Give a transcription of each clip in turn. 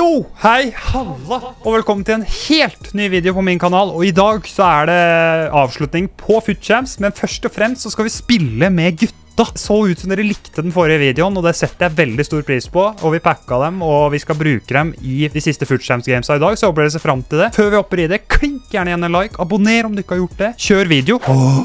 Yo, hei, halla, og velkommen til en helt ny video på min kanal. Og i dag så det avslutning på FUT Champs, men først og fremst så skal vi spille med gutta. Så ut som dere likte den forrige videoen, og det setter jeg veldig stor pris på. Og vi pakka dem, og vi skal bruke dem i de siste FUT Champs gamesa i dag, så håper dere ser frem til det. Før vi hopper i det, klink gjerne igjen en like, abonner om du ikke har gjort det. Kjør video.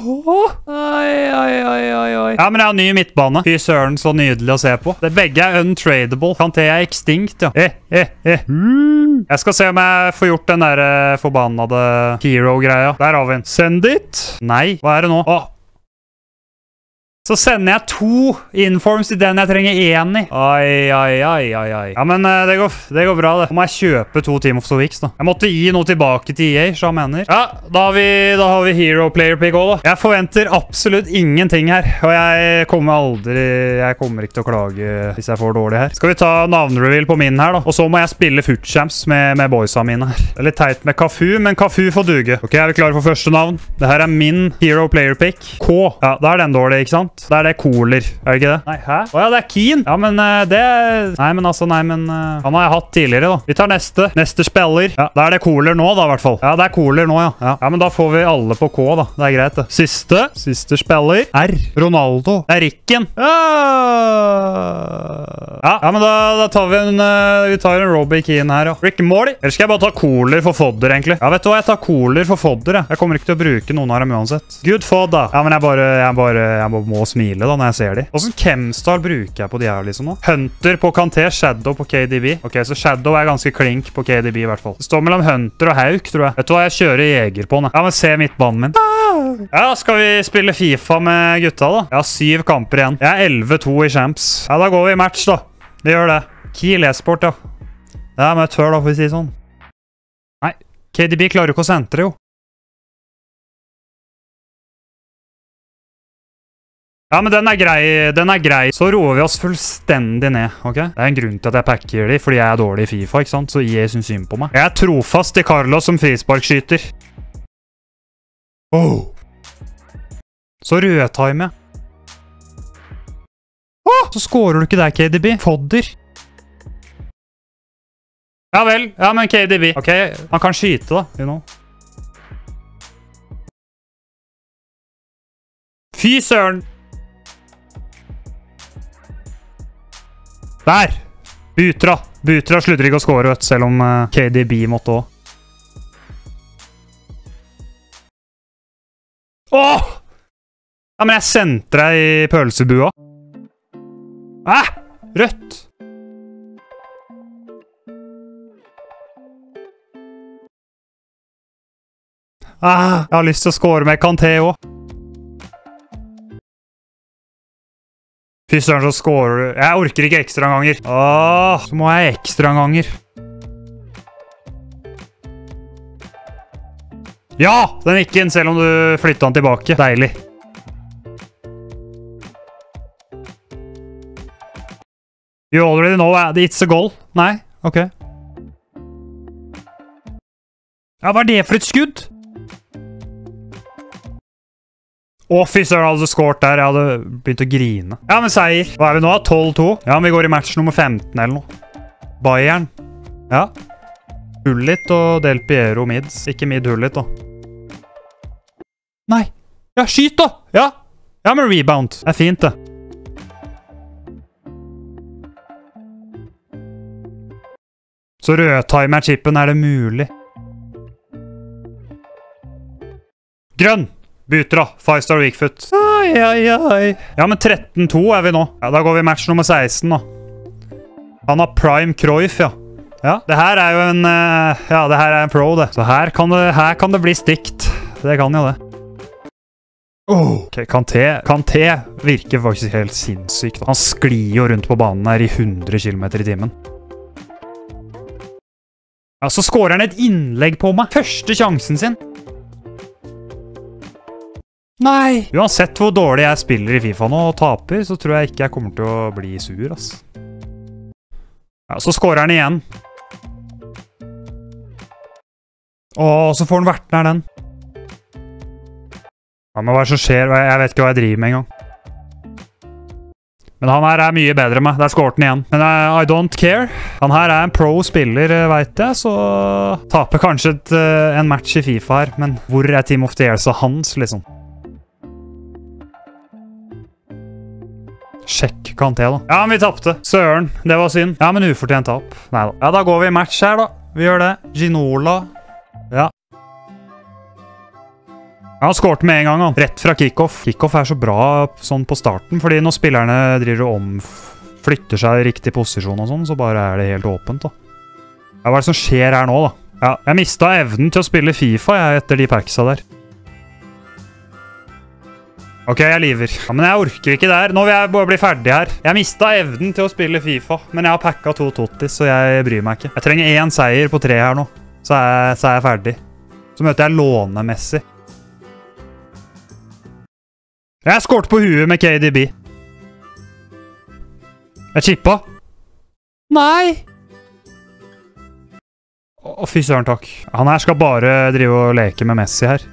Oi. Ja, men jeg har ny midtbane. Fy søren, så nydelig å se på. Det begge untradable. Kanté extinct, ja. Jeg skal se om jeg får gjort den der forbannede hero-greia. Der har vi den. Send it. Nei, hva det nå? Så sender jeg 2 informs i den jeg trenger 1 i. Ai. Ja, men det går bra, det. Nå må jeg kjøpe 2 Team of the Weeks, da. Jeg måtte gi noe tilbake til EA, så jeg mener. Ja, da har vi Hero Player Pick også, da. Jeg forventer absolutt ingenting her. Og jeg kommer ikke til å klage hvis jeg får dårlig her. Skal vi ta navnreveal på min her, da? Og så må jeg spille FUT Champs med boysa mine her. Det litt teit med Cafu, men Cafu får duge. Ok, vi klare for første navn? Dette min Hero Player Pick. K. Ja, da den dårlig, ikke sant? Da det Kohler, det ikke det? Nei, hæ? Åja, det Keen! Ja, men Nei, men han har jeg hatt tidligere, da. Vi tar neste spiller. Ja, da det Kohler nå, da, i hvert fall. Ja, det Kohler nå, ja. Ja, men da får vi alle på K, da. Det greit, det. Siste spiller. R. Ronaldo. Det Ricken. Ja, men da tar vi tar en Robbie Keane her, ja. Rick Morty. Eller skal jeg bare ta Kohler for fodder, egentlig? Ja, vet du hva? Jeg tar Kohler for fodder, jeg. Jeg kommer ikke til å bruke noen av dem uansett. Good fod, da. Ja, men jeg må smile da når jeg ser de. Hvordan Chemstyle bruker jeg på de her liksom nå? Hunter på Kanté, Shadow på KDB. Ok, så Shadow ganske klink på KDB i hvert fall. Det står mellom Hunter og Hauk, tror jeg. Vet du hva, jeg kjører Jeger på den. Ja, men se midtbanen min. Ja, skal vi spille FIFA med gutta da? Jeg har 7 kamper igjen. Jeg 11-2 i Champs. Ja, da går vi i match da. Vi gjør det. Kiel e-sport, ja. Det med tør da, for å si sånn. Nei, KDB klarer ikke å sentre, jo. Ja, men den grei. Så roer vi oss fullstendig ned, ok? Det en grunn til at jeg pakker de, fordi jeg dårlig i FIFA, ikke sant? Så EA synes synd på meg. Jeg trofast til Carlos som frisparkskyter. Så rødtime jeg. Så skårer du ikke der, KDB. Fodder. Ja vel, ja, men KDB. Ok, han kan skyte da, you know. Fy søren! Der! Butra slutter ikke å score, selv om KDB måtte også. Ja, men jeg sendte deg i pølsebua. Rødt! Jeg har lyst til å score med Kanté også. Fy søren, så scorer du. Jeg orker ikke ekstra ganger. Så må jeg ekstra ganger. Ja! Den gikk inn, selv om du flyttet den tilbake. Deilig. You already know it's a goal. Nei? Ok. Ja, hva det for et skudd? Fy søren, hadde du skåret der. Jeg hadde begynt å grine. Ja, men seier. Hva vi nå? 12-2? Ja, men vi går i match nummer 15 eller noe. Bayern. Ja. Hullit og Del Piero mids. Ikke mid Hullit, da. Nei. Ja, skyt da! Ja. Ja, men rebound. Det fint, det. Så rødtimer-chippen det mulig. Grønn! Butra, 5-star weakfoot. Ja, men 13-2 vi nå. Ja, da går vi i match nummer 16 da. Han har prime Cruyff, ja. Ja, det her jo en... Ja, det her en pro, det. Så her kan det bli stikt. Det kan jo det. Ok, Kanté virker faktisk helt sinnssykt. Han sklir jo rundt på banen her i 100 km i timen. Ja, så skårer han et innlegg på meg. Første sjansen sin. Nei! Uansett hvor dårlig jeg spiller i FIFA nå og taper, så tror jeg ikke jeg kommer til å bli sur, ass. Ja, så skårer han igjen. Så får han vært nær den. Ja, men hva som skjer? Jeg vet ikke hva jeg driver med en gang. Men han her er mye bedre med. Der skårte han igjen. Men I don't care. Han her er en pro-spiller, vet jeg, så taper kanskje en match i FIFA her. Men hvor er Team of the Years og hans, liksom? Sjekk Kanté, da. Ja, men vi tappte. Søren, det var synd. Ja, men ufortjent tap. Neida. Ja, da går vi i match her, da. Vi gjør det. Ginola. Ja. Ja, han skårte med en gang, han. Rett fra kickoff. Kickoff er så bra sånn på starten, fordi når spillerne driver og flytter seg i riktig posisjon og sånn, så bare er det helt åpent, da. Ja, hva er det som skjer her nå, da? Ja, jeg mistet evnen til å spille FIFA, etter de packsa der. Ok, jeg liver. Ja, men jeg orker ikke der. Nå vil jeg bare bli ferdig her. Jeg mistet evnen til å spille FIFA, men jeg har packet 2 tottis, så jeg bryr meg ikke. Jeg trenger 1 seier på 3 her nå, så er jeg ferdig. Så møter jeg lånemessig. Jeg skårte på huet med KDB. Jeg chippa. Nei! Å, fy søren takk. Han her skal bare drive og leke med Messi her.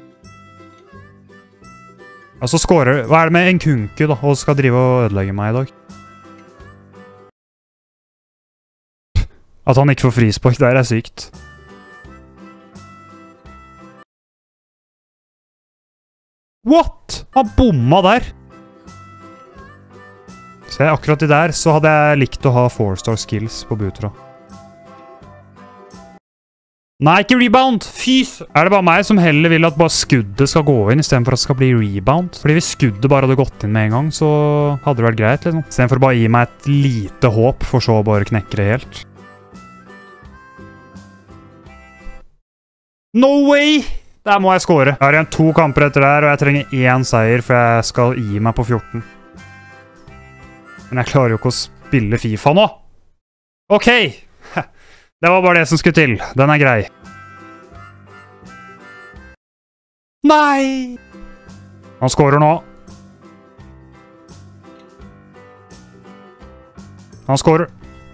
Og så skårer... Hva er det med en kunku da? Og skal drive og ødelegge meg i dag? At han ikke får frispark der er sykt. What? Han bomma der! Se, akkurat i der så hadde jeg likt å ha 4-star skills på Butra. Nei, ikke rebound! Fys! Er det bare meg som heller vil at bare skuddet skal gå inn, i stedet for at det skal bli rebound? Fordi hvis skuddet bare hadde gått inn med en gang, så hadde det vært greit, liksom. I stedet for å bare gi meg et lite håp, for så å bare knekke det helt. No way! Der må jeg score. Jeg har igjen 2 kamper etter der, og jeg trenger 1 seier, for jeg skal gi meg på 14. Men jeg klarer jo ikke å spille FIFA nå. Ok! Det var bare det som skulle til. Den er grei. Nei! Han skårer nå. Han skårer.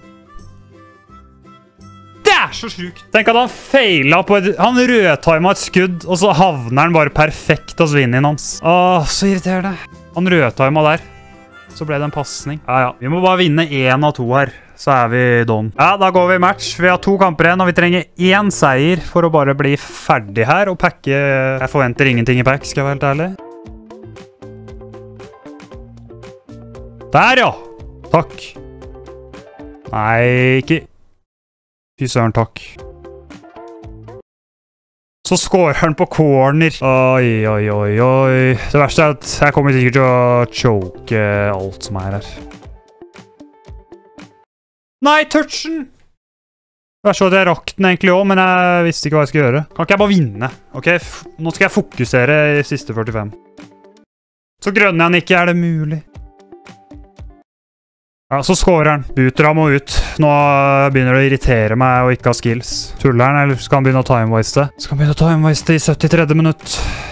Det er så sjukt! Tenk at han feilet på han rødtimet et skudd, og så havner han bare perfekt hos vinnen hans. Åh, så irriterende. Han rødtimet der. Så ble det en passning. Ja, ja. Vi må bare vinne 1 av 2 her. Så er vi done. Ja, da går vi i match. Vi har 2 kamper igjen, og vi trenger 1 seier for å bare bli ferdig her og pakke. Jeg forventer ingenting i pack, skal jeg være helt ærlig. Der, ja! Takk. Nei, ikke... Fy søren, takk. Så skårer han på corner. Oi, oi, oi, oi. Det verste er at jeg kommer sikkert til å choke alt som er her. Nei, touchen! Det er så at jeg rakk den egentlig også, men jeg visste ikke hva jeg skulle gjøre. Kan ikke jeg bare vinne? Ok, nå skal jeg fokusere i siste 45. Så grønner han ikke, er det mulig? Ja, så skårer han. Butra må ut. Nå begynner det å irritere meg og ikke ha skills. Tuller han, eller skal han begynne å time-waste? Skal han begynne å time-waste i 73. minutt?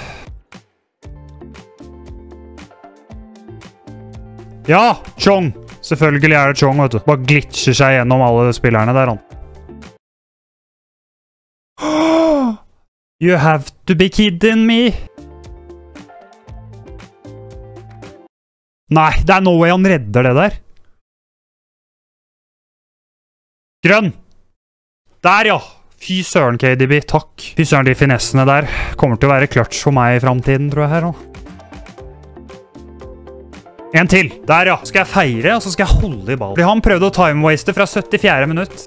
Ja, Chong! Selvfølgelig er det Chong, vet du. Bare glitcher seg gjennom alle spillerne der, han. You have to be kidding me! Nei, det er no way han redder det der. Grønn! Der, ja! Fy søren, KDB, takk. Fy søren, de finessene der kommer til å være clutch for meg i fremtiden, tror jeg her nå. En til. Der, ja. Skal jeg feire, og så skal jeg holde i ball. Fordi han prøvde å time-waste fra 74. minutt.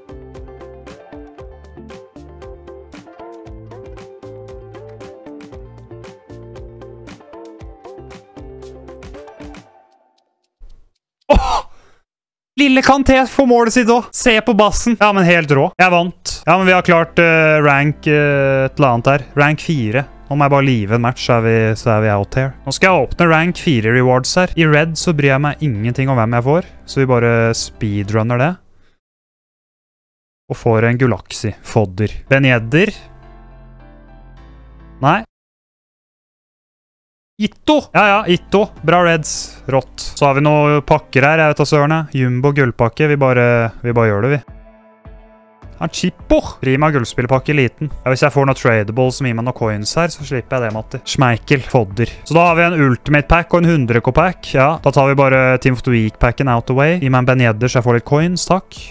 Åh! Lille Kanté får målet sitt også. Se på bassen. Ja, men helt rå. Jeg vant. Ja, men vi har klart rank et eller annet her. Rank 4. Nå må jeg bare live en match, så er vi out here. Nå skal jeg åpne rank 4 rewards her. I red så bryr jeg meg ingenting om hvem jeg får, så vi bare speedrunner det. Og får en Gulaxi. Fodder. Ben Yedder. Nei. Itto! Ja, ja, Itto. Bra reds. Rått. Så har vi noen pakker her, jeg vet av sørene. Jumbo gullpakke. Vi bare gjør det, vi. Chippo. Prima gullspillpakke liten. Ja, hvis jeg får noe tradable som gir meg noen coins her, så slipper jeg det, Matti. Schmeichel, fodder. Så da har vi en Ultimate Pack og en 100k pack. Ja, da tar vi bare Team of the Week-packen out the way. Gi meg en Ben Yedder så jeg får litt coins, takk.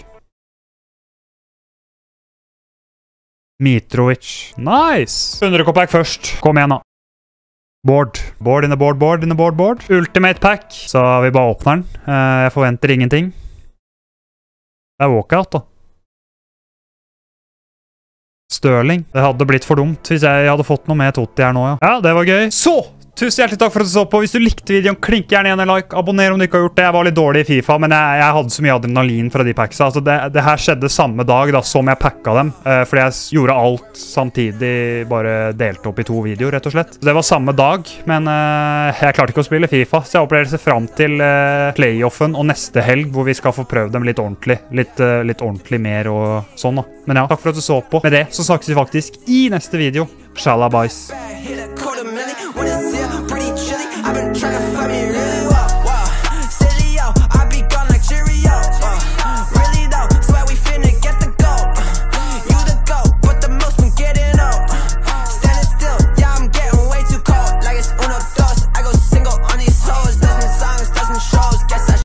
Mitrovic. Nice! 100k pack først. Kom igjen da. Board. Board in the board, board in the board, board. Ultimate pack. Så vi bare åpner den. Jeg forventer ingenting. Det er walkout da. Sterling. Det hadde blitt for dumt hvis jeg hadde fått noe med Totti her nå, ja. Ja, det var gøy. Så! Tusen hjertelig takk for at du så på. Hvis du likte videoen, klink gjerne igjen en like. Abonner om du ikke har gjort det. Jeg var litt dårlig i FIFA, men jeg hadde så mye adrenalin fra de packsa. Altså det her skjedde samme dag da, som jeg packa dem. Fordi jeg gjorde alt samtidig, bare delte opp i 2 videoer, rett og slett. Det var samme dag, men jeg klarte ikke å spille FIFA. Så jeg håper dere ser frem til playoffen og neste helg, hvor vi skal få prøvd dem litt ordentlig. Litt ordentlig mer og sånn da. Men ja, takk for at du så på. Med det så snakkes vi faktisk i neste video. Shalabais.